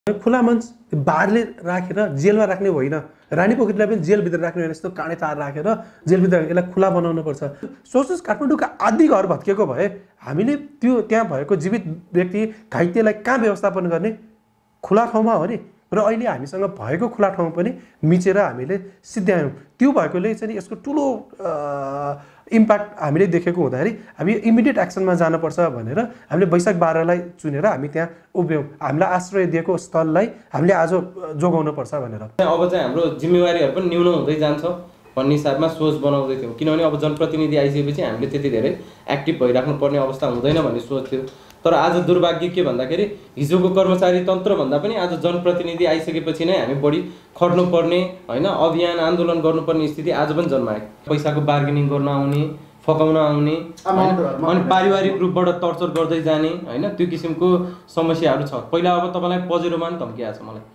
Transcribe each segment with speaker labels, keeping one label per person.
Speaker 1: खुला मञ्च बारले राखेर जेलमा राख्ने होइन, रानीपोखरीलाई पनि जेलभित्र राख्ने होइन, यस्तो काँडे तार राखेर जेलभित्र यसलाई खुला बनाउनु पर्छ। सोच्नुहोस् काठमाडौँका आधी घर भत्किएको भए हामीले त्यो त्यहाँ भएको जीवित व्यक्ति घाइतेलाई कहाँ व्यवस्थापन गर्ने? खुला ठाउँमा हो नि। र अहिले हामीसँग भएको खुला ठाउँ पनि मिचेर हामीले सिद्ध्यायौँ। त्यो भएकोले चाहिँ यसको ठुलो इम्प्याक्ट हामीले देखेको हुँदाखेरि हामी इमिडिएट एक्सनमा जानुपर्छ भनेर हामीले वैशाख 12लाई चुनेर हामी त्यहाँ उभ्यौँ। हामीलाई आश्रय दिएको स्थललाई हामीले आज जोगाउनुपर्छ भनेर।
Speaker 2: अब चाहिँ हाम्रो जिम्मेवारीहरू पनि न्यून हुँदै जान्छ भन्ने हिसाबमा सोच बनाउँदै थियौँ। किनभने अब जनप्रतिनिधि आइसकेपछि हामीले त्यति धेरै एक्टिभ भइराख्नु पर्ने अवस्था हुँदैन भन्ने सोच थियो। तर आज दुर्भाग्य के भन्दाखेरि हिजोको कर्मचारी तन्त्र भन्दा पनि आज जनप्रतिनिधि आइसकेपछि नै हामी बढी खट्नुपर्ने होइन, अभियान आन्दोलन गर्नुपर्ने स्थिति आज पनि जन्मायो। पैसाको बार्गेनिङ गर्न आउने, फकाउन आउने अनि पारिवारिक रूपबाट टर्चर गर्दै जाने होइन, त्यो किसिमको समस्याहरू छ। पहिला अब तपाईँलाई पजेरोमा पनि धम्किएको छ मलाई।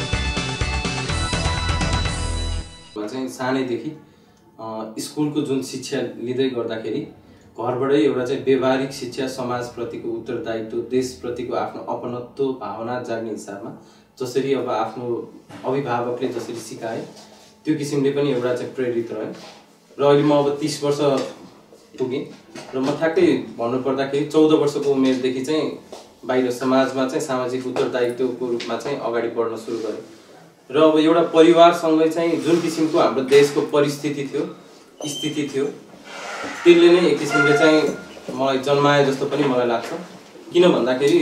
Speaker 2: चाहिँ सानैदेखि स्कुलको जुन शिक्षा लिँदै गर्दाखेरि घरबाटै एउटा चाहिँ व्यवहारिक शिक्षा, समाजप्रतिको उत्तरदायित्व, देशप्रतिको आफ्नो अपनत्व भावना जाग्ने हिसाबमा जसरी अब आफ्नो अभिभावकले जसरी सिकाए त्यो किसिमले पनि एउटा चाहिँ प्रेरित रह्यो। र अहिले म अब 30 वर्ष पुगेँ र म ठ्याक्कै भन्नुपर्दाखेरि 14 वर्षको उमेरदेखि चाहिँ बाहिर समाजमा चाहिँ सामाजिक उत्तरदायित्वको रूपमा चाहिँ अगाडि बढ्न सुरु गरेँ। र अब एउटा परिवारसँगै चाहिँ जुन किसिमको हाम्रो देशको परिस्थिति थियो, स्थिति थियो, त्यसले नै एक किसिमले चाहिँ मलाई जन्माए जस्तो पनि मलाई लाग्छ। किन भन्दाखेरि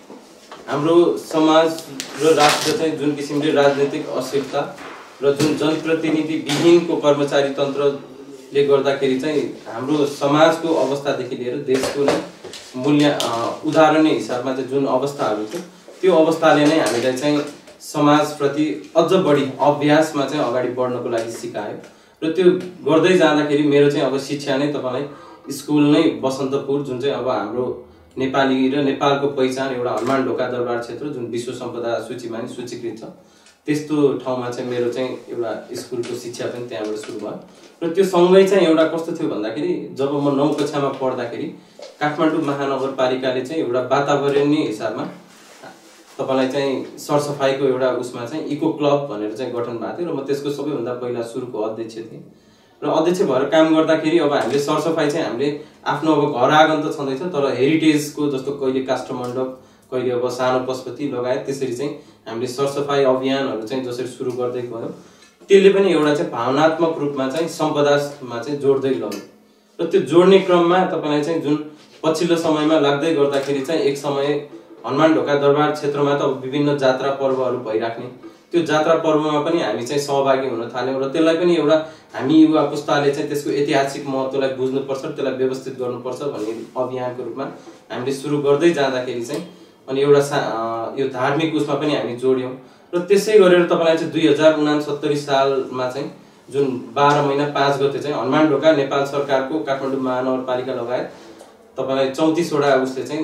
Speaker 2: हाम्रो समाज र राष्ट्र चाहिँ जुन किसिमले राजनीतिक अस्थिरता र जुन जनप्रतिनिधि विहीनको कर्मचारी तन्त्रले गर्दाखेरि चाहिँ हाम्रो समाजको अवस्थादेखि लिएर देशको नै मूल्य उदाहरणीय हिसाबमा चाहिँ जुन अवस्थाहरू थियो त्यो अवस्थाले नै हामीलाई चाहिँ समाजप्रति अझ बढी अभ्यासमा चाहिँ अगाडि बढ्नको लागि सिकायो। र त्यो गर्दै जाँदाखेरि मेरो चाहिँ अब शिक्षा नै तपाईँलाई स्कुल नै बसन्तपुर, जुन चाहिँ अब हाम्रो नेपाली र नेपालको पहिचान एउटा हनुमान ढोका दरबार क्षेत्र जुन विश्व सम्पदा सूचीमा नि सूचीकृत छ, त्यस्तो ठाउँमा चाहिँ मेरो चाहिँ एउटा स्कुलको शिक्षा पनि त्यहाँबाट सुरु भयो। र त्यो सँगै चाहिँ एउटा कस्तो थियो भन्दाखेरि जब म 9 कक्षामा पढ्दाखेरि काठमाडौँ महानगरपालिकाले चाहिँ एउटा वातावरणीय हिसाबमा तपाईँलाई चाहिँ सरसफाइको एउटा उसमा चाहिँ इको क्लब भनेर चाहिँ गठन भएको थियो। र म त्यसको सबैभन्दा पहिला सुरुको अध्यक्ष थिएँ। र अध्यक्ष भएर काम गर्दाखेरि अब हामीले सरसफाइ चाहिँ हामीले आफ्नो अब घर आँगन त छँदैछ, तर हेरिटेजको जस्तो कहिले काष्ठमण्डप, कहिले अब सानो पशुपति लगायत त्यसरी चाहिँ हामीले सरसफाइ अभियानहरू चाहिँ जसरी सुरु गर्दै गयौँ, त्यसले पनि एउटा चाहिँ भावनात्मक रूपमा चाहिँ सम्पदामा चाहिँ जोड्दै लग्यो। र त्यो जोड्ने क्रममा तपाईँलाई चाहिँ जुन पछिल्लो समयमा लाग्दै गर्दाखेरि चाहिँ एक समय हनुमान ढोका दरबार क्षेत्रमा त अब विभिन्न जात्रा पर्वहरू भइराख्ने, त्यो जात्रा पर्वमा पनि हामी चाहिँ सहभागी हुन थाल्यौँ। र त्यसलाई पनि एउटा हामी युवा पुस्ताले चाहिँ त्यसको ऐतिहासिक महत्त्वलाई बुझ्नुपर्छ, त्यसलाई व्यवस्थित गर्नुपर्छ भन्ने अभियानको रूपमा हामीले सुरु गर्दै जाँदाखेरि चाहिँ अनि एउटा यो धार्मिक उसमा पनि हामी जोड्यौँ। र त्यसै गरेर तपाईँलाई चाहिँ 2069 सालमा चाहिँ जुन 12 महिना 5 गते चाहिँ हनुमान ढोका नेपाल सरकारको काठमाडौँ महानगरपालिका लगायत तपाईँलाई 34 वटा उसले चाहिँ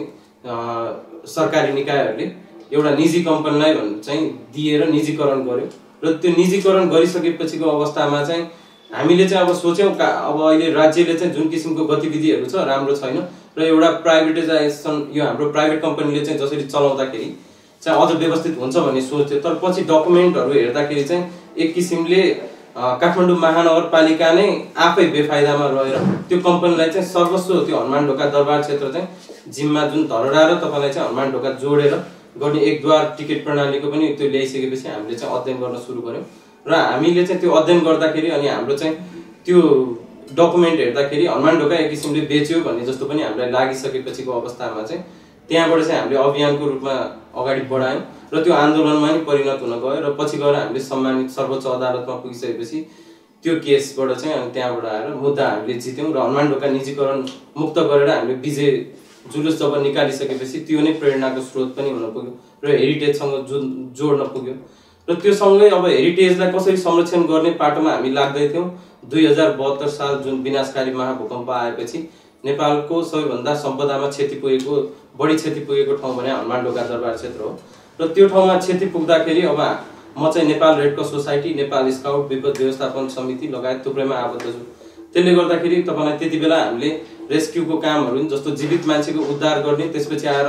Speaker 2: सरकारी निकायहरूले एउटा निजी कम्पनीलाई चाहिँ दिएर निजीकरण गर्यो। र त्यो निजीकरण गरिसकेपछिको अवस्थामा चाहिँ हामीले चाहिँ अब सोच्यौँ अब अहिले राज्यले चाहिँ जुन किसिमको गतिविधिहरू छ राम्रो छैन र एउटा प्राइभेटाइजेसन यो हाम्रो प्राइभेट कम्पनीले चाहिँ जसरी चलाउँदाखेरि चाहिँ अझ व्यवस्थित हुन्छ भन्ने सोच थियो। तर पछि डकुमेन्टहरू हेर्दाखेरि चाहिँ एक किसिमले काठमाडौँ महानगरपालिका नै आफै बेफाइदामा रहेर त्यो कम्पनीलाई चाहिँ सर्वस्व त्यो हनुमान ढोका दरबार क्षेत्र चाहिँ जिम्मा जुन धरहरा र तपाईँलाई चाहिँ हनुमान ढोका जोडेर गर्ने एकद्वार टिकट प्रणालीको पनि त्यो ल्याइसकेपछि हामीले चाहिँ अध्ययन गर्न सुरु गऱ्यौँ। र हामीले चाहिँ त्यो अध्ययन गर्दाखेरि अनि हाम्रो चाहिँ त्यो डकुमेन्ट हेर्दाखेरि हनुमान ढोका एक किसिमले बेच्यो भन्ने जस्तो पनि हामीलाई लागिसकेपछिको अवस्थामा चाहिँ त्यहाँबाट चाहिँ हामीले अभियानको रूपमा अगाडि बढायौँ र त्यो आन्दोलनमा नि परिणत हुन गयो। र पछि गएर हामीले सम्मानित सर्वोच्च अदालतमा पुगिसकेपछि त्यो केसबाट चाहिँ अनि त्यहाँबाट आएर मुद्दा हामीले जित्यौँ र हनुमान ढोका निजीकरण मुक्त गरेर हामीले विजय जुलुस जब निकालिसकेपछि त्यो नै प्रेरणाको स्रोत पनि हुन पुग्यो र हेरिटेजसँग जोड्न पुग्यो। र त्यो सँगै अब हेरिटेजलाई कसरी संरक्षण गर्ने पाटोमा हामी लाग्दै थियौँ। 2072 साल जुन विनाशकारी महाभूकम्प आएपछि नेपालको सबैभन्दा सम्पदामा क्षति पुगेको, बढी क्षति पुगेको ठाउँ भने हनुमान ढोका दरबार क्षेत्र हो। र त्यो ठाउँमा क्षति पुग्दाखेरि अब म चाहिँ Nepal red cross society, Nepal scout, विपद व्यवस्थापन समिति लगायत थुप्रैमा आबद्ध छु। त्यसले गर्दाखेरि तपाईँलाई त्यति बेला हामीले रेस्क्युको कामहरू जस्तो जीवित मान्छेको उद्धार गर्ने, त्यसपछि आएर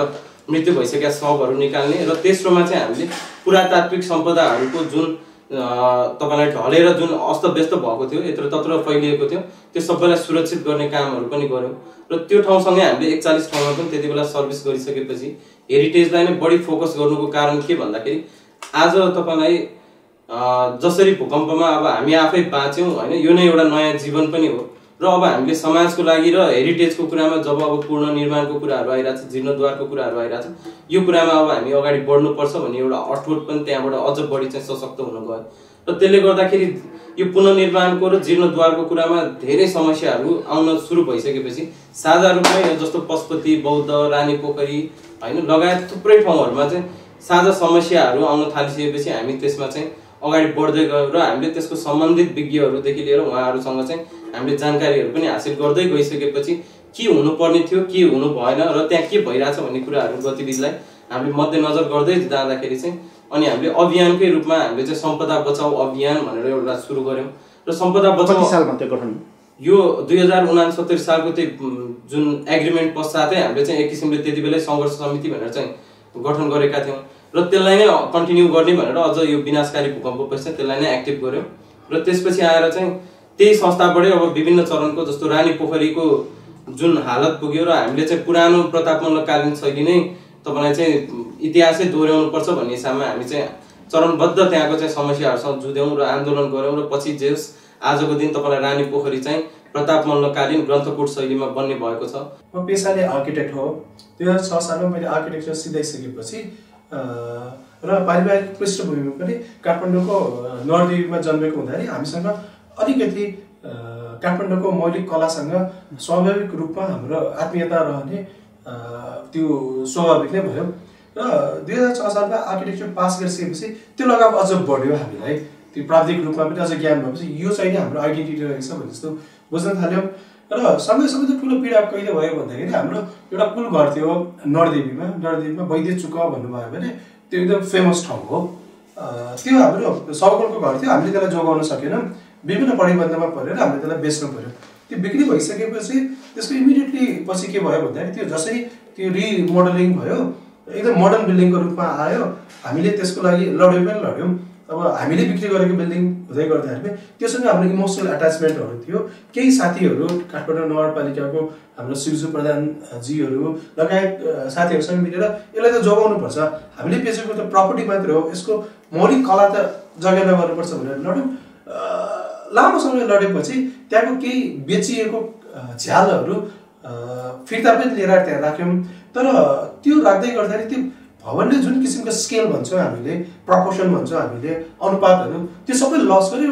Speaker 2: मृत्यु भइसकेका शवहरू निकाल्ने र तेस्रोमा चाहिँ हामीले पुरातात्विक सम्पदाहरूको जुन तपाईँलाई ढलेर जुन अस्तव्यस्त भएको थियो यत्र तत्र फैलिएको थियो त्यो सबैलाई सुरक्षित गर्ने कामहरू पनि गऱ्यौँ र त्यो ठाउँसँगै हामीले 41 ठाउँमा पनि त्यति बेला सर्भिस गरिसकेपछि हेरिटेजलाई नै बढी फोकस गर्नुको कारण के भन्दाखेरि आज तपाईँलाई जसरी भूकम्पमा अब हामी आफै बाँच्यौँ होइन, यो नै एउटा नयाँ जीवन पनि हो र अब हामीले समाजको लागि र हेरिटेजको कुरामा जब अब पुनर्निर्माणको कुराहरू आइरहेछ, जीर्णोद्धारको कुराहरू आइरहेछ, यो कुरामा अब हामी अगाडि बढ्नुपर्छ भन्ने एउटा अठोट पनि त्यहाँबाट अझ बढी चाहिँ सशक्त हुन गयो र त्यसले गर्दाखेरि यो पुनर्निर्माणको र जीर्णोद्धारको कुरामा धेरै समस्याहरू आउन सुरु भइसकेपछि साझा रूपमा जस्तो पशुपति, बौद्ध, रानीपोखरी होइन लगायत थुप्रै ठाउँहरूमा चाहिँ साझा समस्याहरू आउन थालिसकेपछि हामी त्यसमा चाहिँ अगाडि बढ्दै गयौँ र हामीले त्यसको सम्बन्धित विज्ञहरूदेखि लिएर उहाँहरूसँग चाहिँ हामीले जानकारीहरू पनि हासिल गर्दै गइसकेपछि के हुनुपर्ने थियो, के हुनु भएन र त्यहाँ के भइरहेछ भन्ने कुराहरू गतिविधिलाई हामीले मध्यनजर गर्दै जाँदाखेरि चाहिँ अनि हामीले अभियानकै रूपमा हामीले चाहिँ सम्पदा बचाऊ अभियान भनेर एउटा सुरु गऱ्यौँ र सम्पदा बचाऊ
Speaker 3: सालमा त्यो गठन
Speaker 2: यो 2069 सालको त्यो जुन एग्रिमेन्ट पश्चातै हामीले चाहिँ एक किसिमले त्यति बेलै सङ्घर्ष समिति भनेर चाहिँ गठन गरेका थियौँ र त्यसलाई नै कन्टिन्यू गर्ने भनेर अझ यो विनाशकारी भूकम्प पश्चात त्यसलाई नै एक्टिभ गऱ्यौँ र त्यसपछि आएर चाहिँ त्यही संस्थाबाटै अब विभिन्न चरणको जस्तो रानीपोखरीको जुन हालत पुग्यो र हामीले चाहिँ पुरानो प्रतापमल्लकालीन शैली नै तपाईँलाई चाहिँ इतिहासै दोहोऱ्याउनु पर्छ भन्ने हिसाबमा हामी चाहिँ चरणबद्ध त्यहाँको चाहिँ समस्याहरूसँग जुध्यौँ र आन्दोलन गऱ्यौँ र पछि जेस आजको दिन तपाईँलाई रानीपोखरी चाहिँ प्रतापमल्लकालीन ग्रन्थकोट शैलीमा बन्ने भएको छ।
Speaker 1: म पेसाले आर्किटेक्ट हो। 2006 सालमा मैले आर्किटेक्चर सिधाइसकेपछि र पारिवारिक पृष्ठभूमिमा पनि काठमाडौँको नरदेवीमा जन्मेको हुँदाखेरि हामीसँग अलिकति काठमाडौँको मौलिक कलासँग स्वाभाविक रूपमा हाम्रो आत्मीयता रहने त्यो स्वाभाविक नै भयो र 2006 सालमा आर्किटेक्चर पास गरिसकेपछि त्यो लगाव अझ बढ्यो हामीलाई। त्यो प्राविधिक रूपमा पनि अझ ज्ञान भएपछि यो चाहिँ हाम्रो आइडेन्टिटी रहेछ भन्ने जस्तो बुझ्न थाल्यौँ र सँगै ठुलो पीडा कहिले भयो भन्दाखेरि हाम्रो एउटा कुल घर थियो नरदेवीमा वैद्य चुक भन्नुभयो भने त्यो एकदम फेमस ठाउँ हो। त्यो हाम्रो सौगलको घर थियो, हामीले त्यसलाई जोगाउन सकेनौँ, विभिन्न प्रतिबन्धमा परेर हामीले त्यसलाई बेच्नु पर्यो। त्यो बिक्री भइसकेपछि त्यसको इमिडिएटली पछि के भयो भन्दाखेरि त्यो जसरी त्यो रिमोडलिङ भयो एकदम मोडर्न बिल्डिङको रूपमा आयो, हामीले त्यसको लागि लड्यौँ। अब हामीले बिक्री गरेको बिल्डिङ हुँदै गर्दाखेरि त्योसँग हाम्रो इमोसनल एट्याचमेन्टहरू थियो। केही साथीहरू काठमाडौँ नगरपालिकाको हाम्रो शिवजु प्रधानजीहरू लगायत साथीहरूसँग मिलेर यसलाई त जोगाउनुपर्छ, हामीले बेचेको त प्रपर्टी मात्र हो, यसको मौलिक कला त जगेर्ना गर्नुपर्छ भनेर लड्यौँ। लामो समय लडेपछि त्यहाँको केही बेचिएको झ्यालहरू फिर्ता पनि लिएर त्यहाँ राख्यौँ। तर त्यो राख्दै गर्दाखेरि त्यो भवनले जुन किसिमको स्केल भन्छौँ हामीले, प्रपोर्सन भन्छौँ हामीले, अनुपातहरू त्यो सबै लस गऱ्यो।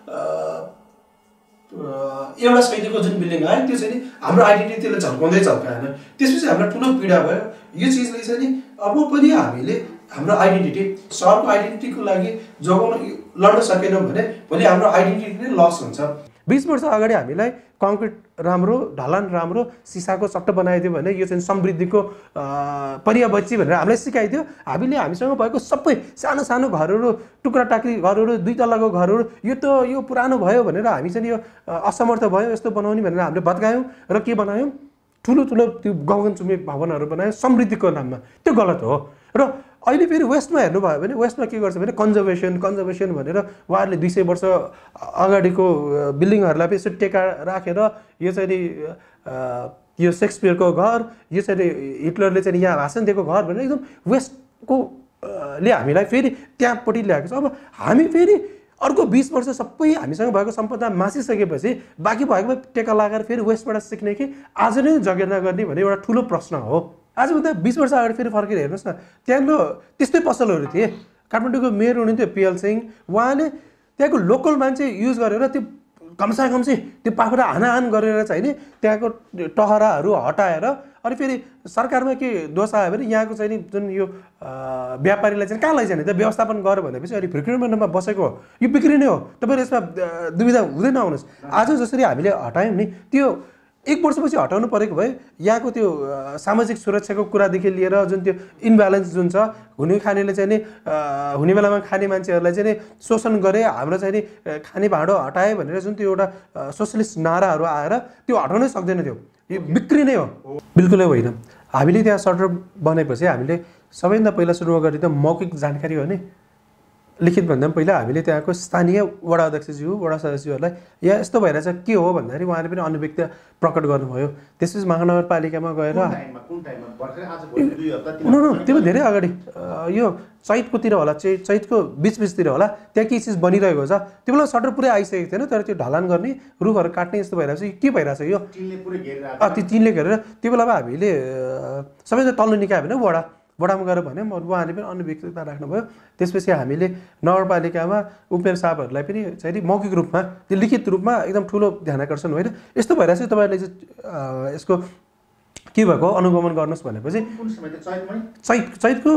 Speaker 1: एउटा शैलीको जुन बिल्डिङ आयो त्यो चाहिँ नि हाम्रो आइडेन्टिटी त्यसले झल्काएन। त्यसपछि हामीलाई ठुलो पीडा भयो। यो चिजले चाहिँ नि अब पनि हामीले हाम्रो आइडेन्टिटी, सहरको आइडेन्टिटीको लागि जोगाउन लड्न सकेनौँ भने भोलि हाम्रो आइडेन्टिटी नै लस हुन्छ। 20 वर्ष अगाडि हामीलाई कङ्क्रिट राम्रो, ढलान राम्रो, सिसाको चट्ट बनाइदियो भने यो चाहिँ समृद्धिको पर्यावची भनेर हामीलाई सिकाइदियो। हामीले हामीसँग भएको सबै सानो सानो घरहरू, टुक्रा टाक्री घरहरू, 2 तलाको घरहरू यो पुरानो भयो भनेर हामी चाहिँ यो असमर्थ भयो यस्तो बनाउने भनेर हामीले भत्कायौँ र के बनायौँ, ठुलो त्यो गगनचुम्बी भवनहरू बनायौँ समृद्धिको नाममा। त्यो गलत हो। र अहिले फेरि वेस्टमा हेर्नुभयो भने वेस्टमा के गर्छ भने कन्जर्भेसन भनेर उहाँहरूले 200 वर्ष अगाडिको बिल्डिङहरूलाई पनि यसो टेका राखेर यो चाहिँ नि यो सेक्सपियरको घर, यो चाहिँ हिटलरले चाहिँ यहाँ भाषण दिएको घर भनेर एकदम वेस्टको ले हामीलाई फेरि त्यहाँपट्टि ल्याएको छ। अब हामी फेरि अर्को 20 वर्ष सबै हामीसँग भएको सम्पदा मासिसकेपछि बाँकी भएको टेका लगाएर फेरि वेस्टबाट सिक्ने कि आज नै जगेर्ना गर्ने भन्ने एउटा ठुलो प्रश्न हो। आजभन्दा 20 वर्ष अगाडि फेरि फर्केर हेर्नुहोस् न, त्यहाँको त्यस्तै पसलहरू थिए। काठमाडौँको मेयर हुनुहुन्थ्यो पिएल सिंह, उहाँले त्यहाँको लोकल मान्छे युज गरेर त्यो कमसाकम्सी त्यो पाखुरा हानाहान गरेर चाहिँ नि त्यहाँको टहराहरू हटाएर अनि फेरि सरकारमा के दोष आयो भने यहाँको चाहिँ नि जुन यो व्यापारीलाई चाहिँ कहाँ लैजाने त व्यवस्थापन गर्यो भनेपछि अनि प्रिक्युरमेन्टमा बसेको हो, यो बिक्री नै हो। तपाईँहरू यसमा दुविधा हुँदै नआउनुहोस्। आज जसरी हामीले हटायौँ नि त्यो 1 वर्षपछि हटाउनु परेको भए यहाँको त्यो सामाजिक सुरक्षाको कुरादेखि लिएर जुन त्यो इम्ब्यालेन्स जुन छ, हुने खानेले चाहिँ नि हुने बेलामा खाने मान्छेहरूलाई चाहिँ नि शोषण गरे, हाम्रो चाहिँ नि खाने भाँडो हटाए भनेर जुन त्यो एउटा सोसलिस्ट नाराहरू आएर त्यो हटाउनै सक्दैन थियो। यो बिक्री नै हो, बिल्कुलै होइन। हामीले त्यहाँ सर्टर बनाएपछि हामीले सबैभन्दा पहिला सुरुमा गर्ने त मौखिक जानकारी हो नि। लिखित भन्दा पनि पहिला हामीले त्यहाँको स्थानीय वडा अध्यक्षज्यू वडा सदस्यहरूलाई या यस्तो भइरहेछ के हो भन्दाखेरि उहाँले पनि अनुभुक्ति प्रकट गर्नुभयो। त्यसपछि महानगरपालिकामा गएर त्यो धेरै अगाडि यो चैतकोतिर होला, चैतको बिचबिचतिर होला, त्यहाँ केही चिज बनिरहेको छ। त्यो बेला सटर पुरै आइसकेको थिएन, तर त्यो ढलान गर्ने रुखहरू काट्ने यस्तो भइरहेको छ। के भइरहेछ यो त्यो टिनले घेरेर त्यो बेलामा हामीले सबैजना तल्लो निकाय होइन वडामा गएर भन्यो। उहाँले पनि अनुभुक्तता राख्नुभयो। त्यसपछि हामीले नगरपालिकामा उपमेयर साहबहरूलाई पनि चाहिँ मौखिक रूपमा त्यो लिखित रूपमा एकदम ठुलो ध्यान आकर्षण होइन यस्तो भइरहेछ तपाईँहरूले चाहिँ यसको के भएको अनुगमन गर्नुहोस् भनेपछि चैतको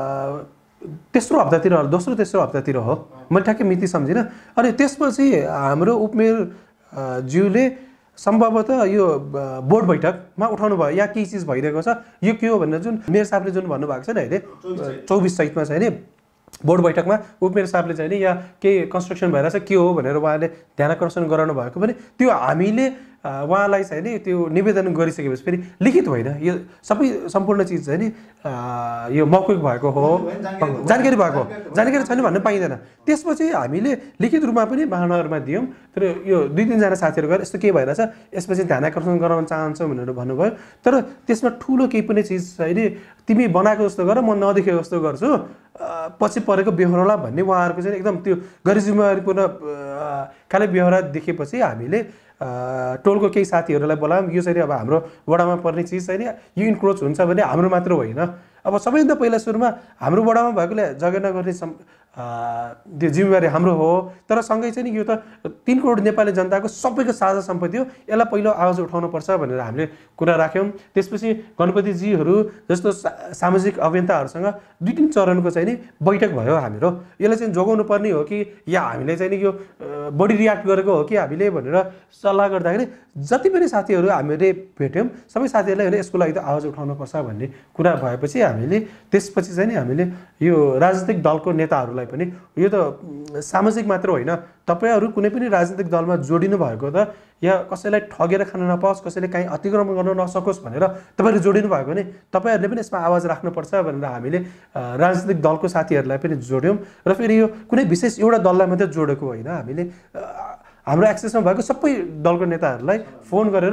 Speaker 1: तेस्रो हप्तातिर होला, दोस्रो तेस्रो हप्तातिर हो, मैले ठ्याक्कै मिति सम्झिनँ। अनि त्यसपछि हाम्रो उपमेयर ज्यूले सम्भवतः यो बोर्ड बैठकमा उठाउनु भयो या केही चिज भइरहेको छ यो के हो भनेर जुन मेयर साहबले जुन भन्नुभएको छ नि अहिले 24 चैतमा चाहिँ नि बोर्ड बैठकमा उपमेयर साहबले चाहिँ नि या केही कन्स्ट्रक्सन भइरहेछ के हो भनेर उहाँले ध्यान आकर्षण गराउनु भएको पनि त्यो हामीले उहाँलाई चाहिँ नि त्यो निवेदन गरिसकेपछि फेरि लिखित होइन, यो सबै सम्पूर्ण चिज चाहिँ नि यो मौखिक भएको हो, जानकारी भएको जानकारी छैन भन्नु पाइँदैन। त्यसपछि हामीले लिखित रूपमा पनि महानगरमा दियौँ। तर यो 2-3 जना साथीहरू गएर यस्तो के भइरहेछ यसपछि ध्यान आकर्षण गराउन चाहन्छौँ भनेर भन्नुभयो। तर त्यसमा ठुलो केही पनि चिज चाहिँ नि तिमी बनाएको जस्तो गर म नदेखेको जस्तो गर्छु पछि परेको बेहोराला भन्ने उहाँहरूको चाहिँ एकदम त्यो गैर जिम्मेवारीपूर्ण खालि बेहोरा देखेपछि हामीले टोलको केही साथीहरूलाई बोलायौँ। यो चाहिँ अब हाम्रो वडामा पर्ने चिज चाहिँ नि यो इन्क्रोच हुन्छ भने हाम्रो मात्र होइन, अब सबैभन्दा पहिला सुरुमा हाम्रो वडामा भएकोले जगेर्ना गर्ने त्यो जिम्मेवारी हाम्रो हो। तर सँगै चाहिँ नि यो त 3 करोड नेपाली जनताको सबैको साझा सम्पत्ति हो, यसलाई पहिलो आवाज उठाउनुपर्छ भनेर हामीले कुरा राख्यौँ। त्यसपछि गणपतिजीहरू जस्तो सामाजिक अभियन्ताहरूसँग 2-3 चरणको चाहिँ नि बैठक भयो हाम्रो। यसलाई चाहिँ जोगाउनु पर्ने हो कि या हामीले चाहिँ नि यो बढी रियाक्ट गरेको हो कि हामीले भनेर सल्लाह गर्दाखेरि जति पनि साथीहरू हामीले भेट्यौँ सबै साथीहरूलाई होइन यसको लागि त आवाज उठाउनुपर्छ भन्ने कुरा भएपछि हामीले त्यसपछि चाहिँ नि हामीले यो राजनीतिक दलको नेताहरूलाई पनि यो त सामाजिक मात्र होइन, तपाईँहरू कुनै पनि राजनीतिक दलमा जोडिनु भएको त या कसैलाई ठगेर खान नपाओस्, कसैले काहीँ अतिक्रमण गर्न नसकोस् भनेर तपाईँहरूले जोडिनु भएको भने तपाईँहरूले पनि यसमा आवाज राख्नुपर्छ भनेर हामीले राजनीतिक दलको साथीहरूलाई पनि जोड्यौँ। र फेरि यो कुनै विशेष एउटा दललाई मात्रै जोडेको होइन, हामीले हाम्रो एक्सेसमा भएको सबै दलको नेताहरूलाई फोन गरेर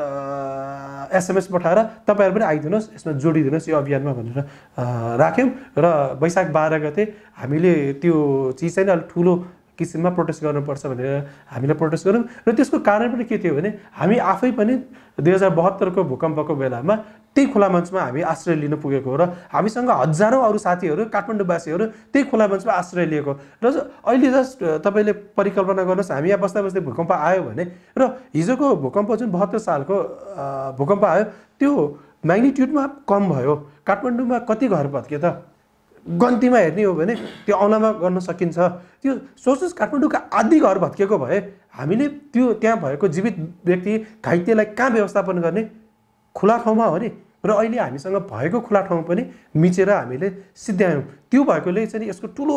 Speaker 1: SMS पठाएर तपाईँहरू पनि आइदिनुहोस् यसमा जोडिदिनुहोस् यो अभियानमा भनेर राख्यौँ। र वैशाख 12 गते हामीले त्यो चिज चाहिँ अलिक ठुलो किसिममा प्रोटेस्ट गर्नुपर्छ भनेर हामीले प्रोटेस्ट गऱ्यौँ। र त्यसको कारण पनि के थियो भने हामी आफै पनि 2072 को भूकम्पको बेलामा त्यही खुला मञ्चमा हामी आश्रय लिन पुगेको हो र हामीसँग हजारौँ अरू साथीहरू काठमाडौँवासीहरू त्यही खुला मञ्चमा आश्रय लिएको। र अहिले जस्ट तपाईँले परिकल्पना गर्नुहोस् हामी यहाँ बस्दा बस्दै भूकम्प आयो भने र हिजोको भूकम्प जुन 72 सालको भूकम्प आयो त्यो म्याग्निट्युडमा कम भयो। काठमाडौँमा कति घर भत्कियो त गन्तीमा हेर्ने हो भने त्यो औँलामा गर्न सकिन्छ। त्यो सोच्नुहोस् काठमाडौँका आधी घर भत्किएको भए हामीले त्यो त्यहाँ भएको जीवित व्यक्ति घाइतेलाई कहाँ व्यवस्थापन गर्ने, खुला ठाउँमा हो नि। र अहिले हामीसँग भएको खुला ठाउँ पनि मिचेर हामीले सिद्ध्यायौँ। त्यो भएकोले चाहिँ यसको ठुलो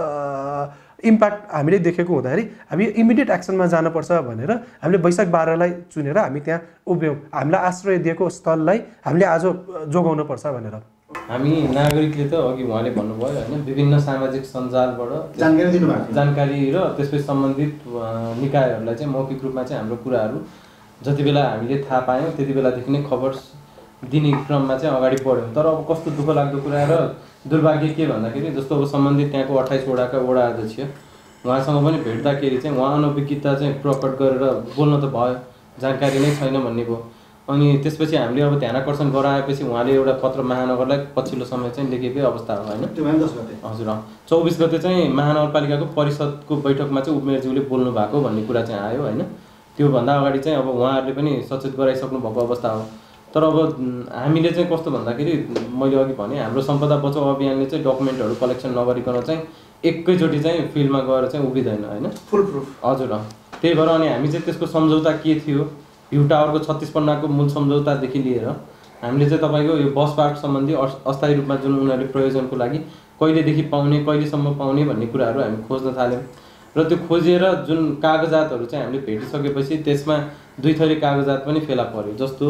Speaker 1: इम्प्याक्ट हामीले देखेको हुँदाखेरि हामी इमिडिएट एक्सनमा जानुपर्छ भनेर हामीले वैशाख 12 लाई चुनेर हामी त्यहाँ उभ्यौँ। हामीलाई आश्रय दिएको स्थललाई हामीले आज जोगाउनुपर्छ भनेर।
Speaker 2: हामी नागरिकले त अघि उहाँले भन्नुभयो होइन विभिन्न सामाजिक सञ्जालबाट जानकारी र त्यसपछि सम्बन्धित निकायहरूलाई चाहिँ मौखिक रूपमा चाहिँ हाम्रो कुराहरू जति बेला हामीले थाहा पायौँ त्यति बेलादेखि नै खबर दिने क्रममा चाहिँ अगाडि बढ्यौँ। तर अब कस्तो दुःख लाग्दो कुरा र दुर्भाग्य के भन्दाखेरि जस्तो अब सम्बन्धित त्यहाँको 28 वडाका वडा अध्यक्ष उहाँसँग पनि भेट्दाखेरि चाहिँ उहाँ अनभिज्ञता चाहिँ प्रकट गरेर बोल्न त भयो, जानकारी नै छैन भन्ने भयो। अनि त्यसपछि हामीले अब ध्यान आकर्षण गराएपछि उहाँले एउटा पत्र महानगरलाई पछिल्लो समय चाहिँ लेखेकै अवस्था हो होइन। हजुर 24 गते चाहिँ महानगरपालिकाको परिषदको बैठकमा चाहिँ उपमेयरज्यूले बोल्नु भएको भन्ने कुरा चाहिँ आयो होइन। त्योभन्दा अगाडि चाहिँ अब उहाँहरूले पनि सचेत गराइसक्नु भएको अवस्था हो। तर अब हामीले चाहिँ कस्तो भन्दाखेरि मैले अघि भने हाम्रो सम्पदा बचाउ अभियानले चाहिँ डकुमेन्टहरू कलेक्सन नगरिकन चाहिँ एकैचोटि चाहिँ फिल्डमा गएर चाहिँ उभिँदैन होइन, फुल प्रुफ। हजुर त्यही भएर अनि हामी चाहिँ त्यसको सम्झौता के थियो भ्यू टावरको 36 पन्नाको मूल सम्झौतादेखि लिएर हामीले चाहिँ तपाईँको यो बस पार्क सम्बन्धी अस्थायी रूपमा जुन उनीहरूले प्रयोजनको लागि कहिलेदेखि पाउने कहिलेसम्म पाउने भन्ने कुराहरू हामी खोज्न थाल्यौँ। र त्यो खोजेर जुन कागजातहरू चाहिँ हामीले भेटिसकेपछि त्यसमा 2 थरी कागजात पनि फेला पर्यो। जस्तो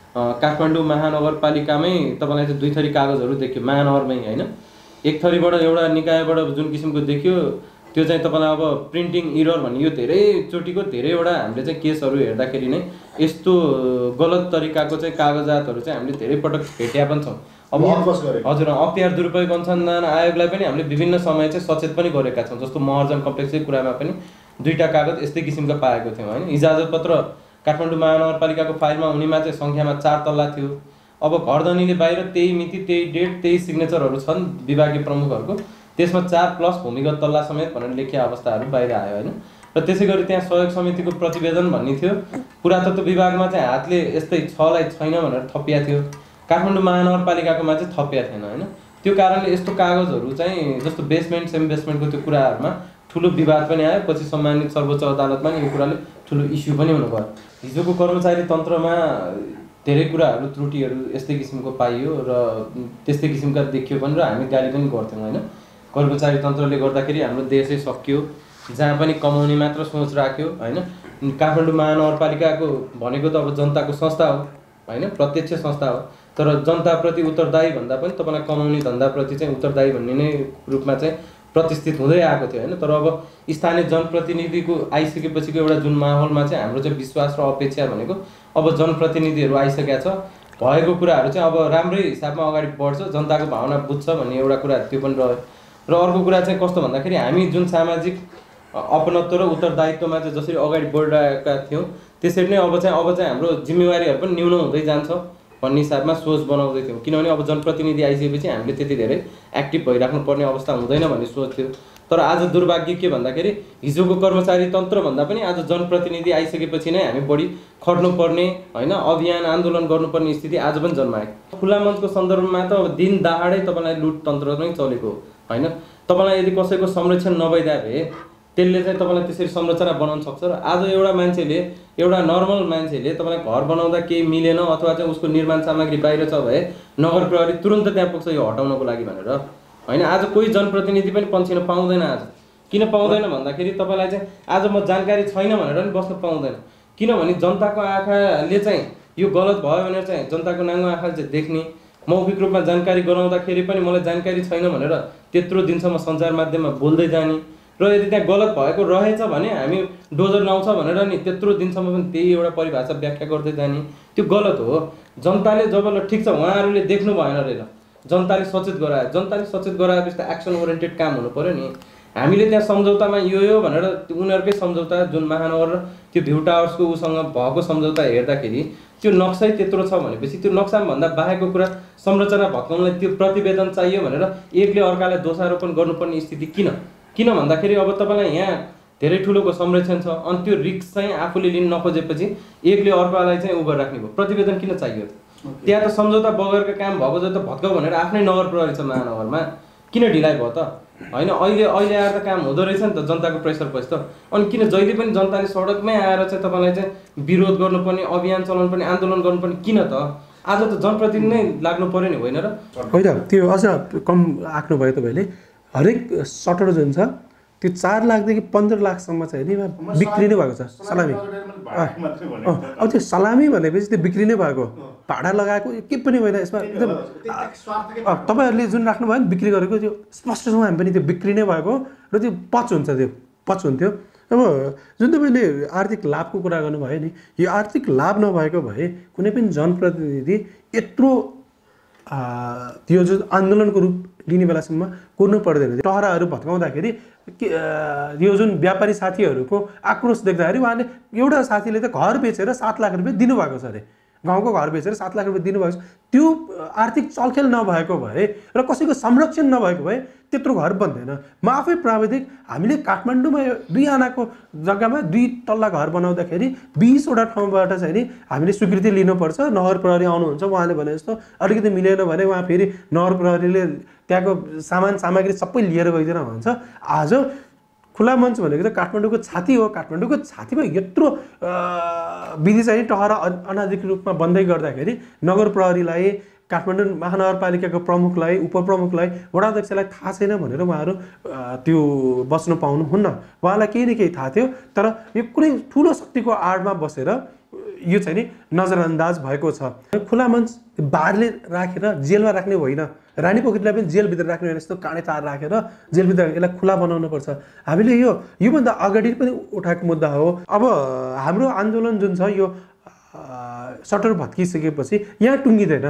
Speaker 2: काठमाडौँ महानगरपालिकामै तपाईँलाई चाहिँ 2 थरी कागजहरू देखियो महानगरमै होइन। एक थरीबाट एउटा निकायबाट जुन किसिमको देखियो त्यो चाहिँ तपाईँलाई अब प्रिन्टिङ इरर भन्ने यो धेरैचोटिको धेरैवटा हामीले चाहिँ केसहरू हेर्दाखेरि नै यस्तो गलत तरिकाको चाहिँ कागजातहरू चाहिँ हामीले धेरै पटक भेट्या पनि छौँ। अब हजुर अख्तियार दुरुपयोग अनुसन्धान आयोगलाई पनि हामीले विभिन्न समय चाहिँ सचेत पनि गरेका छौँ। जस्तो महर्जन कम्प्लेक्सकै कुरामा पनि 2टा कागज यस्तै किसिमका पाएको थियौँ होइन। इजाजत पत्र काठमाडौँ महानगरपालिकाको फाइलमा हुनेमा चाहिँ सङ्ख्यामा 4 तल्ला थियो। अब घरधनीले बाहिर त्यही मिति त्यही डेट त्यही सिग्नेचरहरू छन् विभागीय प्रमुखहरूको, त्यसमा 4 प्लस भूमिगत तल्ला समेत भनेर लेखिया अवस्थाहरू बाहिर आयो होइन। र त्यसै गरी त्यहाँ सहयोग समितिको प्रतिवेदन भन्ने थियो। पुरातत्व विभागमा चाहिँ हातले यस्तै 6लाई छैन भनेर थपिया थियो, काठमाडौँ महानगरपालिकाकोमा चाहिँ थपिया थिएन होइन। त्यो कारणले यस्तो कागजहरू चाहिँ जस्तो बेसमेन्ट सेम बेसमेन्टको त्यो कुराहरूमा ठुलो विवाद पनि आयो। पछि सम्मानित सर्वोच्च अदालतमा नि यो कुराले ठुलो इस्यु पनि हुनु भयो। हिजोको कर्मचारी तन्त्रमा धेरै कुराहरू त्रुटिहरू यस्तै किसिमको पाइयो र त्यस्तै किसिमका देखियो पनि र हामी गाली पनि गर्थ्यौँ होइन। कर्मचारी तन्त्रले गर्दाखेरि हाम्रो देशै सकियो, जहाँ पनि कमाउने मात्र सोच राख्यो होइन। काठमाडौँ महानगरपालिकाको भनेको त अब जनताको संस्था हो होइन, प्रत्यक्ष संस्था हो, तर जनताप्रति उत्तरदायी भन्दा पनि तपाईँलाई कमाउने धन्दाप्रति चाहिँ उत्तरदायी भन्ने नै रूपमा चाहिँ प्रतिष्ठित हुँदै आएको थियो होइन। तर अब स्थानीय जनप्रतिनिधिको आइसकेपछिको एउटा जुन माहौलमा चाहिँ हाम्रो चाहिँ विश्वास र अपेक्षा भनेको अब जनप्रतिनिधिहरू आइसकेका छ, भएको कुराहरू चाहिँ अब राम्रै हिसाबमा अगाडि बढ्छ, जनताको भावना बुझ्छ भन्ने एउटा कुरा त्यो पनि रह्यो। र अर्को कुरा चाहिँ कस्तो भन्दाखेरि हामी जुन सामाजिक अपनत्व र उत्तरदायित्वमा चाहिँ जसरी अगाडि बढिरहेका थियौँ त्यसरी नै अब चाहिँ हाम्रो जिम्मेवारीहरू पनि न्यून हुँदै जान्छ भन्ने हिसाबमा सोच बनाउँदै थियौँ। किनभने अब जनप्रतिनिधि आइसकेपछि हामीले त्यति धेरै एक्टिभ भइराख्नु पर्ने अवस्था हुँदैन भन्ने सोच थियो। तर आज दुर्भाग्य के भन्दाखेरि हिजोको कर्मचारी तन्त्रभन्दा पनि आज जनप्रतिनिधि आइसकेपछि नै हामी बढी खट्नुपर्ने होइन, अभियान आन्दोलन गर्नुपर्ने स्थिति आज पनि जन्मायो। खुला मञ्चको सन्दर्भमा त अब दिन दहाडै तपाईँलाई लुट तन्त्र नै चलेको होइन। तपाईँलाई यदि कसैको संरक्षण नभइदिए भए त्यसले चाहिँ तपाईँलाई त्यसरी संरचना बनाउन सक्छ। र आज एउटा मान्छेले एउटा नर्मल मान्छेले तपाईँलाई घर बनाउँदा केही मिलेन अथवा चाहिँ उसको निर्माण सामग्री बाहिर छ भए नगर प्रहरी तुरन्त त्यहाँ पुग्छ यो हटाउनको लागि भनेर होइन। आज कोही जनप्रतिनिधि पनि पन्छिन पाउँदैन। आज किन पाउँदैन भन्दाखेरि तपाईँलाई चाहिँ आज म जानकारी छैन भनेर पनि बस्न पाउँदैन। किनभने जनताको आँखाले चाहिँ यो गलत भयो भनेर चाहिँ जनताको नाङ्गो आँखाले चाहिँ देख्ने, मौखिक रूपमा जानकारी गराउँदाखेरि पनि मलाई जानकारी छैन भनेर त्यत्रो दिनसम्म सञ्चार माध्यममा बोल्दै जाने र यदि त्यहाँ गलत भएको रहेछ भने हामी डोजर लाउँछ भनेर नि त्यत्रो दिनसम्म पनि त्यही एउटा परिभाषा व्याख्या गर्दै जाने, त्यो गलत हो। जनताले जब ल ठिक छ उहाँहरूले देख्नु भएन रहेछ, जनताले सचेत गरायो, जनताले सचेत गराएपछि त एक्सन ओरिएन्टेड काम हुनु पऱ्यो नि। हामीले त्यहाँ सम्झौतामा यो भनेर उनीहरूकै सम्झौता जुन महानगर र त्यो भ्यू टावर्सको उसँग भएको सम्झौता हेर्दाखेरि त्यो नक्सै त्यत्रो छ भनेपछि त्यो नक्साभन्दा बाहेकको कुरा संरचना भत्काउनलाई त्यो प्रतिवेदन चाहियो भनेर एकले अर्कालाई दोषारोपण गर्नुपर्ने स्थिति किन भन्दाखेरि अब तपाईँलाई यहाँ धेरै ठुलोको संरक्षण छ अनि त्यो रिस्क चाहिँ आफूले लिन नखोजेपछि एकले अर्कालाई चाहिँ उभर राख्ने भयो, प्रतिवेदन किन चाहियो? त्यहाँ त सम्झौता बगरको काम भएको जति त भत्काउ भनेर आफ्नै नगर प्रहरी छ महानगरमा, किन ढिलाइ भयो त होइन? अहिले आएर त काम हुँदो रहेछ नि त, जनताको प्रेसर पछि त। अनि किन जहिले पनि जनताले सडकमै आएर चाहिँ तपाईँलाई चाहिँ विरोध गर्नुपर्ने, अभियान चलाउनु पर्ने, आन्दोलन गर्नुपर्ने किन त? आज त जनप्रतिनिधि नै लाग्नु पर्यो नि होइन र?
Speaker 1: होइन, त्यो अझ कम आँक्नु भयो तपाईँले। हरेक सटर जुन छ त्यो 4 लाखदेखि 15 लाखसम्म चाहिँ नि बिक्री नै भएको छ सलामी। अब त्यो सलामी भनेपछि त्यो बिक्री नै भएको, भाडा लगाएको के पनि होइन यसमा। एकदम तपाईँहरूले जुन राख्नुभयो नि बिक्री गरेको त्यो स्पष्टसँग हामी पनि त्यो बिक्री नै भएको र त्यो पच हुन्छ, त्यो पच हुन्थ्यो। अब जुन तपाईँले आर्थिक लाभको कुरा गर्नुभयो नि, यो आर्थिक लाभ नभएको भए कुनै पनि जनप्रतिनिधि यत्रो त्यो जुन आन्दोलनको रूप लिने बेलासम्म कुर्नु पर्दैन। टहराहरू भत्काउँदाखेरि यो जुन व्यापारी साथीहरूको आक्रोश देख्दाखेरि उहाँले एउटा साथीले त घर बेचेर 7 लाख रुपियाँ दिनुभएको छ अरे, गाउँको घर बेचेर 7 लाख रुपियाँ दिनुभएको छ। त्यो आर्थिक चलखेल नभएको भए र कसैको संरक्षण नभएको भए त्यत्रो घर बन्दैन। म आफै प्राविधिक, हामीले काठमाडौँमा 2 आनाको जग्गामा 2 तल्ला घर बनाउँदाखेरि 20वटा ठाउँबाट चाहिँ नि हामीले स्वीकृति लिनुपर्छ। नगर प्रहरी आउनुहुन्छ, उहाँले भने जस्तो अलिकति मिलेन भने उहाँ फेरि नगर प्रहरीले त्यहाँको सामान सामग्री सबै लिएर गइदिएर भन्छ। आज खुला मञ्च भनेको त काठमाडौँको छाती हो। काठमाडौँको छातीमा यत्रो विधि चाहिँ टहरा अनाधिकृत रूपमा बन्दै गर्दाखेरि नगर प्रहरीलाई, काठमाडौँ महानगरपालिकाको प्रमुखलाई, उपप्रमुखलाई, वडाध्यक्षलाई थाहा छैन भनेर उहाँहरू त्यो बस्न पाउनुहुन्न। उहाँलाई केही न केही थाहा थियो, तर यो कुनै ठुलो शक्तिको आडमा बसेर यो चाहिँ नि नजरअन्दाज भएको छ। खुला मञ्च बारले राखेर जेलमा राख्ने होइन, रानीपोखरीलाई पनि जेलभित्र राख्ने होइन, यस्तो काँडे तार राखेर जेलभित्र यसलाई खुला बनाउनुपर्छ। हामीले योभन्दा अगाडि पनि उठाएको मुद्दा हो। अब हाम्रो आन्दोलन जुन छ यो सटर भत्किसकेपछि यहाँ टुङ्गिँदैन।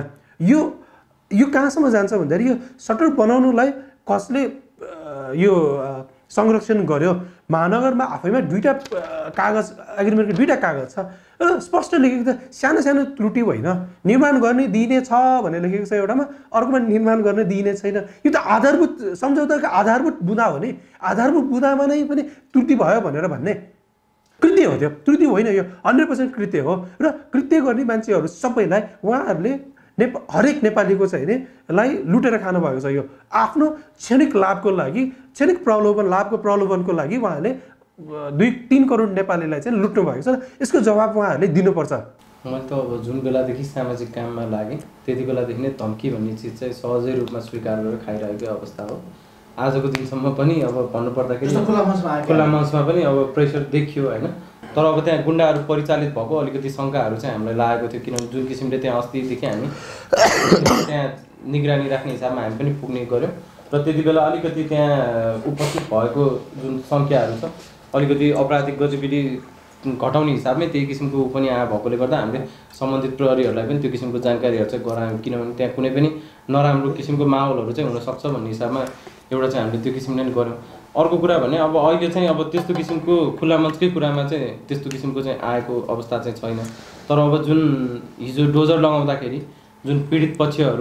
Speaker 1: यो कहाँसम्म जान्छ भन्दाखेरि यो सटर बनाउनुलाई कसले यो संरक्षण गर्यो? महानगरमा आफैमा दुईटा कागज एग्रिमेन्टको दुईटा कागज छ र स्पष्ट लेखेको छ, सानो सानो त्रुटि होइन, निर्माण गर्ने दिइने छ भनेर लेखेको छ एउटामा, अर्कोमा निर्माण गर्ने दिइने छैन। यो त आधारभूत सम्झौताको आधारभूत बुँदा हो नि, आधारभूत बुँदामा नै पनि त्रुटि भयो भनेर भन्ने कृत्य हो। त्यो त्रुटि होइन, यो 100% कृत्य हो। र कृत्य गर्ने मान्छेहरू सबैलाई उहाँहरूले हरेक नेपालीको चाहिँ नि लाई लुटेर खानु भएको छ। यो आफ्नो क्षणिक लाभको लागि, क्षणिक लाभको प्रलोभनको लागि उहाँहरूले 2-3 करोड नेपालीलाई चाहिँ लुट्नु भएको छ। यसको जवाब उहाँहरूले दिनुपर्छ।
Speaker 2: मैले त अब जुन बेलादेखि सामाजिक काममा लागेँ त्यति बेलादेखि नै धम्की भन्ने चिज चाहिँ सहजै रूपमा स्वीकार गरेर खाइरहेको अवस्था हो। आजको दिनसम्म पनि अब भन्नुपर्दाखेरि खुला मञ्चमा पनि अब प्रेसर देखियो होइन। तर अब त्यहाँ गुन्डाहरू परिचालित भएको अलिकति शङ्काहरू चाहिँ हामीलाई लागेको थियो, किनभने जुन किसिमले त्यहाँ अस्तिदेखि हामी त्यहाँ निगरानी राख्ने हिसाबमा हामी पनि पुग्ने गऱ्यौँ र त्यति बेला अलिकति त्यहाँ उपस्थित भएको जुन सङ्ख्याहरू छ अलिकति आपराधिक गतिविधि घटाउने हिसाबमै त्यही किसिमको पनि आए भएकोले गर्दा हामीले सम्बन्धित प्रहरीहरूलाई पनि त्यो किसिमको जानकारीहरू चाहिँ गरायौँ, किनभने त्यहाँ कुनै पनि नराम्रो किसिमको माहौलहरू चाहिँ हुनसक्छ भन्ने हिसाबमा एउटा चाहिँ हामीले त्यो किसिमले नै गऱ्यौँ। अर्को कुरा भने अब अहिले चाहिँ अब त्यस्तो किसिमको खुला मञ्चकै कुरामा चाहिँ त्यस्तो किसिमको चाहिँ आएको अवस्था चाहिँ छैन। तर अब जुन हिजो डोजर लगाउँदाखेरि जुन पीडित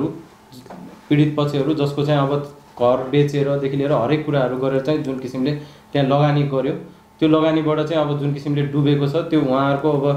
Speaker 2: पक्षहरू जसको चाहिँ अब घर बेचेरदेखि लिएर हरेक कुराहरू गरेर चाहिँ जुन किसिमले त्यहाँ लगानी गर्यो, त्यो लगानीबाट चाहिँ अब जुन किसिमले डुबेको छ त्यो उहाँहरूको अब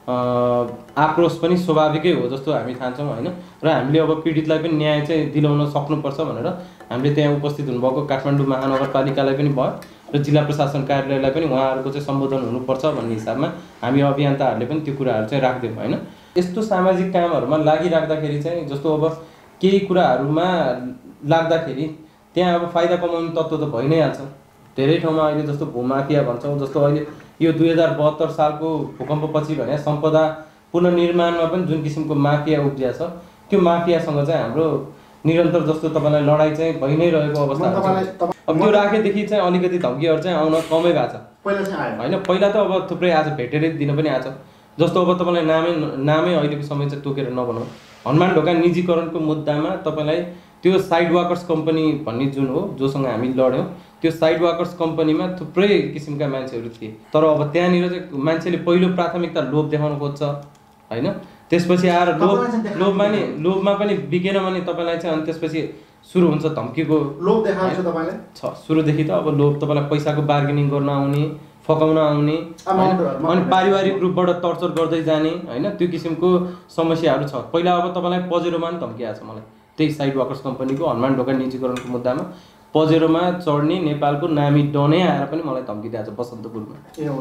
Speaker 2: आक्रोश पनि स्वाभाविकै हो जस्तो हामी ठान्छौँ होइन। र हामीले अब पीडितलाई पनि न्याय चाहिँ दिलाउन सक्नुपर्छ भनेर हामीले त्यहाँ उपस्थित हुनुभएको काठमाडौँ महानगरपालिकालाई पनि भयो र जिल्ला प्रशासन कार्यालयलाई पनि उहाँहरूको चाहिँ सम्बोधन हुनुपर्छ भन्ने हिसाबमा हामी अभियन्ताहरूले पनि त्यो कुराहरू चाहिँ राख्दियौँ होइन। यस्तो सामाजिक कामहरूमा लागिराख्दाखेरि चाहिँ जस्तो अब केही कुराहरूमा लाग्दाखेरि त्यहाँ अब फाइदा कमाउने तत्त्व त भइ नै हाल्छ। धेरै ठाउँमा अहिले जस्तो भूमाफिया भन्छौँ, जस्तो अहिले यो 2072 सालको भूकम्पपछि भने सम्पदा पुनर्निर्माणमा पनि जुन किसिमको माफिया उब्जिया छ त्यो माफियासँग चाहिँ हाम्रो निरन्तर जस्तो तपाईँलाई लडाइँ चाहिँ भइ नै रहेको अवस्था छ। अब त्यो राखेदेखि चाहिँ अलिकति धम्कीहरू चाहिँ आउन कमै भएको छ होइन। पहिला त अब थुप्रै आज भेटेरै दिन पनि आएको छ। जस्तो अब तपाईँलाई नामै अहिलेको समय चाहिँ तोकेर नभनौँ, हनुमान ढोका निजीकरणको मुद्दामा तपाईँलाई त्यो साइड वाकर्स कम्पनी भन्ने जुन हो जोसँग हामी लड्यौँ, त्यो साइड वाकर्स कम्पनीमा थुप्रै किसिमका मान्छेहरू थिए। तर अब त्यहाँनिर चाहिँ मान्छेले पहिलो प्राथमिकता लोभ देखाउन खोज्छ होइन। त्यसपछि आएर लोभमा पनि बिकेन भने तपाईँलाई चाहिँ अनि त्यसपछि सुरु हुन्छ धम्कीको
Speaker 3: लोभ देखाउँछ तपाईँले
Speaker 2: छ। सुरुदेखि त अब लोभ तपाईँलाई पैसाको बार्गेनिङ गर्न आउने, फकाउन आउने अनि पारिवारिक रूपबाट टर्चर गर्दै जाने होइन, त्यो किसिमको समस्याहरू छ। पहिला अब तपाईँलाई पजेरोमा पनि धम्की आएको छ मलाई, त्यही साइड वाकर्स कम्पनीको हनुमान ढोका निजीकरणको मुद्दामा पजेरोमा चढ्ने नेपालको नामी डनै आएर पनि मलाई धम्की दिएको छ बसन्तपुरमा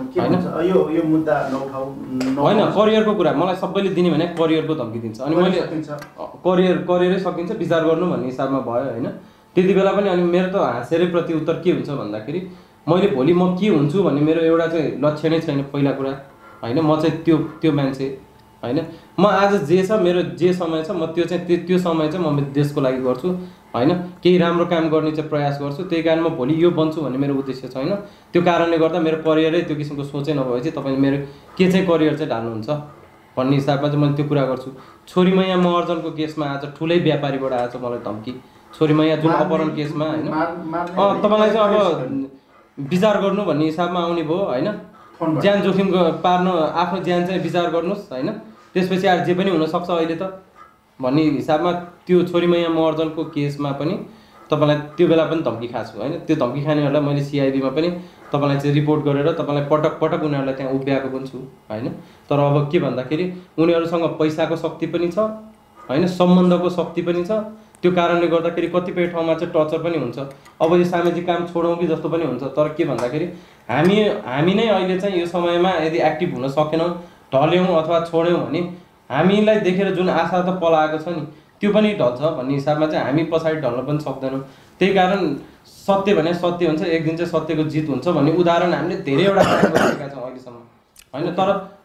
Speaker 2: होइन। करियरको कुरा मलाई सबैले दिने भने करियरको धम्की दिन्छ। अनि मैले करियरै सकिन्छ विचार गर्नु भन्ने हिसाबमा भयो होइन। त्यति बेला पनि अनि मेरो त हाँसेरै प्रत्युत्तर के हुन्छ भन्दाखेरि मैले भोलि म के हुन्छु भन्ने मेरो एउटा चाहिँ लक्ष्य नै छैन पहिला कुरा होइन। म चाहिँ त्यो मान्छे होइन। म आज जे छ मेरो जे समय छ म त्यो समय चाहिँ म देशको लागि गर्छु होइन। केही राम्रो काम गर्ने चाहिँ प्रयास गर्छु। त्यही कारण म भोलि यो बन्छु भन्ने मेरो उद्देश्य छैन। त्यो कारणले गर्दा मेरो करियरै त्यो किसिमको सोचै नभएपछि तपाईँले मेरो के चाहिँ करियर चाहिँ ढाल्नुहुन्छ भन्ने हिसाबमा चाहिँ मैले त्यो कुरा गर्छु। छोरीमैया महर्जनको केसमा आज ठुलै व्यापारीबाट आएछ मलाई धम्की। छोरीमैया जुन अपहरण केसमा होइन तपाईँलाई चाहिँ अब विचार गर्नु भन्ने हिसाबमा आउने भयो होइन। ज्यान जोखिम पार्नु, आफ्नो ज्यान चाहिँ विचार गर्नुहोस् होइन। त्यसपछि आज जे पनि हुनसक्छ अहिले त भन्ने हिसाबमा त्यो छोरीमैया महर्जनको केसमा पनि तपाईँलाई त्यो बेला पनि धम्की खाएको छु होइन। त्यो धम्की खानेहरूलाई मैले सिआइडीमा पनि तपाईँलाई चाहिँ रिपोर्ट गरेर तपाईँलाई पटक पटक उनीहरूलाई त्यहाँ उभ्याएको पनि छु होइन। तर अब के भन्दाखेरि उनीहरूसँग पैसाको शक्ति पनि छ होइन, सम्बन्धको शक्ति पनि छ। त्यो कारणले गर्दाखेरि कतिपय ठाउँमा चाहिँ टर्चर पनि हुन्छ। अब यो सामाजिक काम छोडौँ कि जस्तो पनि हुन्छ। तर के भन्दाखेरि हामी नै अहिले चाहिँ यो समयमा यदि एक्टिभ हुन सकेनौँ, ढल्यौँ अथवा छोड्यौँ भने हामीलाई देखेर जुन आशा त पलाएको छ नि त्यो पनि ढल्छ भन्ने हिसाबमा चाहिँ हामी पछाडि ढल्न पनि सक्दैनौँ। त्यही कारण सत्य भने सत्य हुन्छ, एक दिन चाहिँ सत्यको जित हुन्छ भन्ने उदाहरण हामीले धेरैवटा गरेका छौँ अहिलेसम्म होइन। तर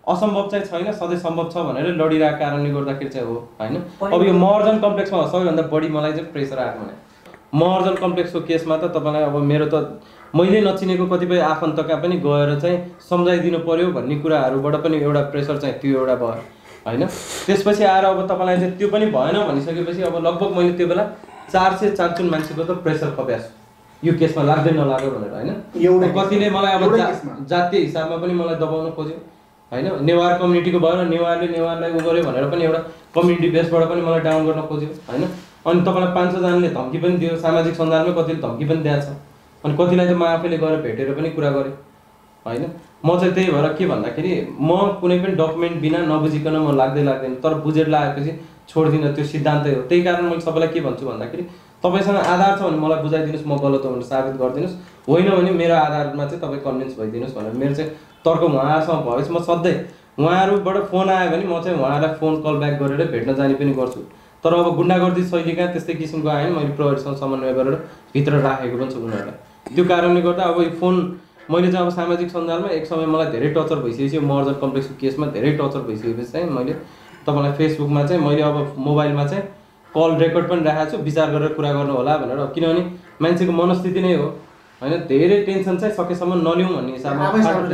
Speaker 2: असम्भव चाहिँ छैन, सधैँ सम्भव छ भनेर लडिरहेको कारणले गर्दाखेरि चाहिँ हो होइन। अब यो महर्जन कम्प्लेक्समा सबैभन्दा बढी मलाई चाहिँ प्रेसर आएको भने महर्जन कम्प्लेक्सको केसमा त तपाईँलाई अब मेरो त मैले नचिनेको कतिपय आफन्तका पनि गएर चाहिँ सम्झाइदिनु पर्यो भन्ने कुराहरूबाट पनि एउटा प्रेसर चाहिँ त्यो एउटा भयो होइन। त्यसपछि आएर अब तपाईँलाई चाहिँ त्यो पनि भएन भनिसकेपछि अब लगभग मैले त्यो बेला 400-400 मान्छेको त प्रेसर खप्याछु यो केसमा लाग्दै नलाग्यो भनेर होइन। कतिले मलाई अब जातीय हिसाबमा पनि मलाई दबाउन खोज्यो होइन। नेवार कम्युनिटीको भयो र नेवारलाई उ गर्यो भनेर पनि एउटा कम्युनिटी बेसबाट पनि मलाई डाउन गर्न खोज्यो होइन। अनि तपाईँलाई 500 जनाले धम्की पनि दियो, सामाजिक सञ्जालमै कतिले धम्की पनि दिएको छ, अनि कतिलाई चाहिँ म आफैले गएर भेटेर पनि कुरा गरेँ होइन। म चाहिँ त्यही भएर के भन्दाखेरि म कुनै पनि डकुमेन्ट बिना नबुझिकन म लाग्दैन, तर बुझेर लागेपछि छोड्दिनँ, त्यो सिद्धान्तै हो। त्यही कारण मैले सबैलाई के भन्छु भन्दाखेरि तपाईँसँग आधार छ भने मलाई बुझाइदिनुहोस्, म गलत हो भनेर साबित गरिदिनुहोस्, होइन भने मेरो आधारमा चाहिँ तपाईँ कन्भिन्स भइदिनुहोस् भनेर मेरो चाहिँ तर्क उहाँहरूसँग भएपछि म सधैँ उहाँहरूबाट फोन आयो भने म चाहिँ उहाँलाई फोन कल ब्याक गरेर भेट्न जाने पनि गर्छु। तर अब गुन्डागर्दी शैलीका त्यस्तै किसिमको आयो भने मैले प्रहरीसँग समन्वय गरेर भित्र राखेको पनि छु उनीहरूलाई। त्यो कारणले गर्दा अब यो फोन मैले चाहिँ अब सामाजिक सञ्जालमा एक समय मलाई धेरै टर्चर भइसकेपछि महर्जन कम्प्लेक्सको केसमा धेरै टर्चर भइसकेपछि चाहिँ मैले तपाईँलाई फेसबुकमा चाहिँ मैले अब मोबाइलमा चाहिँ कल रेकर्ड पनि राखेको छु, विचार गरेर कुरा गर्नु होला भनेर। किनभने मान्छेको मनस्थिति नै हो होइन, धेरै टेन्सन चाहिँ सकेसम्म नलिउँ भन्ने हिसाबमा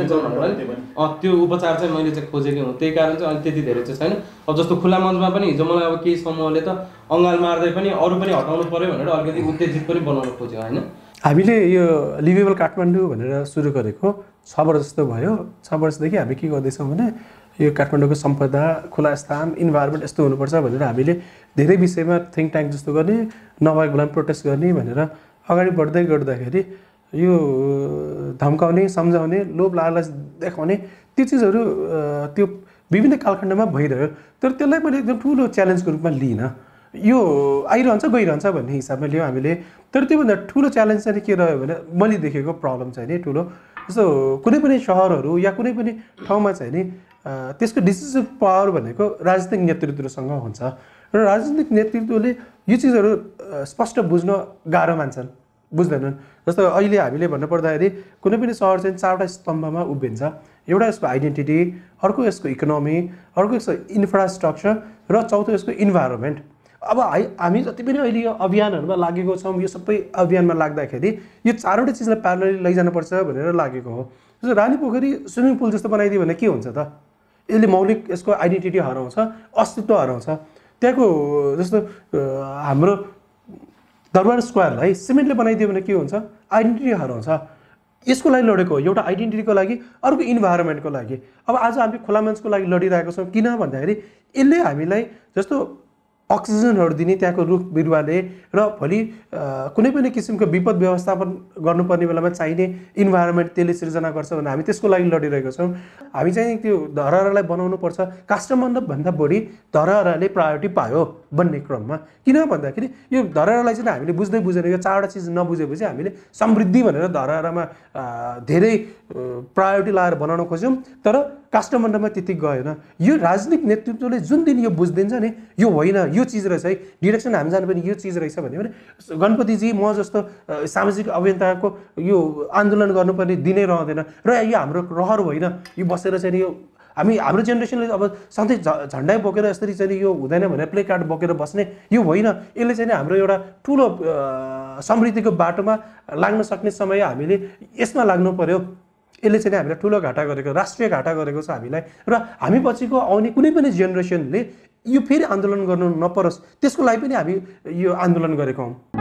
Speaker 2: त्यो उपचार चाहिँ मैले चाहिँ खोजेको हुँ। त्यही कारण चाहिँ अहिले त्यति धेरै चाहिँ छैन। अब जस्तो खुला मञ्चमा पनि हिजो मलाई अब केही समूहले त अङ्गाल मार्दै पनि अरू पनि हटाउनु पर्यो भनेर अलिकति उत्तेजित पनि बनाउनु खोज्यो होइन।
Speaker 1: हामीले यो लिभेबल काठमाडौँ भनेर सुरु गरेको 6 वर्ष जस्तो भयो। 6 वर्षदेखि हामी के गर्दैछौँ भने यो काठमाडौँको सम्पदा, खुला स्थान, इन्भाइरोमेन्ट यस्तो हुनुपर्छ भनेर हामीले धेरै विषयमा थिङ्क ट्याङ्क जस्तो गर्ने, नभएको बेलामा प्रोटेस्ट गर्ने भनेर अगाडि बढ्दै गर्दाखेरि यो धम्काउने, सम्झाउने, लोभ लालच देखाउने त्यो चिजहरू त्यो विभिन्न कालखण्डमा भइरह्यो। तर त्यसलाई मैले एकदम ठुलो च्यालेन्जको रूपमा लिइनँ। यो आइरहन्छ गइरहन्छ भन्ने हिसाबमा लियौँ हामीले। तर त्योभन्दा ठुलो च्यालेन्ज चाहिँ के रह्यो भने मैले देखेको प्रब्लम चाहिँ नि ठुलो, जस्तो कुनै पनि सहरहरू या कुनै पनि ठाउँमा चाहिँ नि त्यसको डिसिसिभ पावर भनेको राजनीतिक नेतृत्वसँग हुन्छ र राजनीतिक नेतृत्वले यो चिजहरू स्पष्ट बुझ्न गाह्रो मान्छन्, बुझ्दैनन्। जस्तो अहिले हामीले भन्नुपर्दाखेरि कुनै पनि सहर चाहिँ 4वटा स्तम्भमा उभिन्छ। एउटा यसको आइडेन्टिटी, अर्को यसको इकोनोमी, अर्को यसको इन्फ्रास्ट्रक्चर र चौथो यसको इन्भाइरोमेन्ट। अब हामी जति पनि अहिले यो अभियानहरूमा लागेको छौँ, यो सबै अभियानमा लाग्दाखेरि यो 4वटा चिजलाई प्यारलली लैजानुपर्छ भनेर लागेको हो। जस्तो रानी पोखरी स्विमिङ पुल जस्तो बनाइदियो भने के हुन्छ त? यसले मौलिक यसको आइडेन्टिटी हराउँछ, अस्तित्व हराउँछ। त्यहाँको जस्तो हाम्रो दरबार स्क्वायरलाई सिमेन्टले बनाइदियो भने के हुन्छ? आइडेन्टिटी हराउँछ। यसको लागि लडेको हो, एउटा आइडेन्टिटीको लागि, अर्को इन्भाइरोमेन्टको लागि। अब आज हामी खुला मञ्चको लागि लडिरहेको छौँ, किन भन्दाखेरि यसले हामीलाई जस्तो अक्सिजनहरू दिने त्यहाँको रुख बिरुवाले र भोलि कुनै पनि किसिमको विपद व्यवस्थापन गर्नुपर्ने बेलामा चाहिने इन्भाइरोमेन्ट त्यसले सिर्जना गर्छ भने हामी त्यसको लागि लडिरहेको छौँ। हामी चाहिँ त्यो धरहरालाई बनाउनुपर्छ, काष्ठमण्डपभन्दा बढी धरहराले प्रायोरिटी पायो भन्ने क्रममा। किन भन्दाखेरि यो धरहरालाई चाहिँ हामीले बुझेर यो 4वटा चिज नबुझेपछि हामीले समृद्धि भनेर धरहरामा धेरै प्रायोरिटी लगाएर बनाउन खोज्यौँ, तर काष्ठमण्डपमा त्यति गएन। यो राजनीतिक नेतृत्वले जुन दिन यो बुझिदिन्छ नि यो होइन, यो चिज रहेछ है, डिरेक्सन हामी जानुपर्ने यो चिज रहेछ भन्यो भने गणपतिजी म जस्तो सामाजिक अभियन्ताको यो आन्दोलन गर्नुपर्ने दिनै रहँदैन र यो हाम्रो रहर होइन। यो बसेर चाहिँ यो हाम्रो जेनेरेसनले अब सधैँ झन्डै बोकेर यसरी चाहिँ यो हुँदैन भनेर प्ले कार्ड बोकेर बस्ने यो होइन। यसले चाहिँ हाम्रो एउटा ठुलो समृद्धिको बाटोमा लाग्न सक्ने समय हामीले यसमा लाग्नु पर्यो। यसले चाहिँ हामीलाई ठुलो घाटा गरेको, राष्ट्रिय घाटा गरेको छ हामीलाई, र हामी पछिको आउने कुनै पनि जेनेरेसनले यो फेरि आन्दोलन गर्नु नपरोस् त्यसको लागि पनि हामी यो आन्दोलन गरेका हौँ।